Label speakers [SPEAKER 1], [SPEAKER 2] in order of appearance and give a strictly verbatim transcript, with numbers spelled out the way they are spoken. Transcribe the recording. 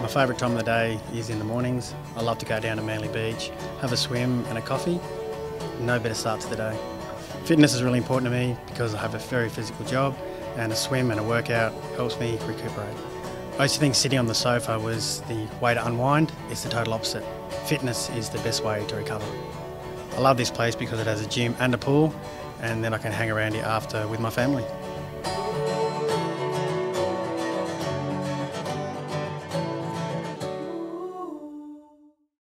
[SPEAKER 1] favourite time of the day is in the mornings. I love to go down to Manly Beach, have a swim and a coffee. No better start to the day. Fitness is really important to me because I have a very physical job, and a swim and a workout helps me recuperate. I used to think sitting on the sofa was the way to unwind. It's the total opposite. Fitness is the best way to recover. I love this place because it has a gym and a pool, and then I can hang around here after with my family.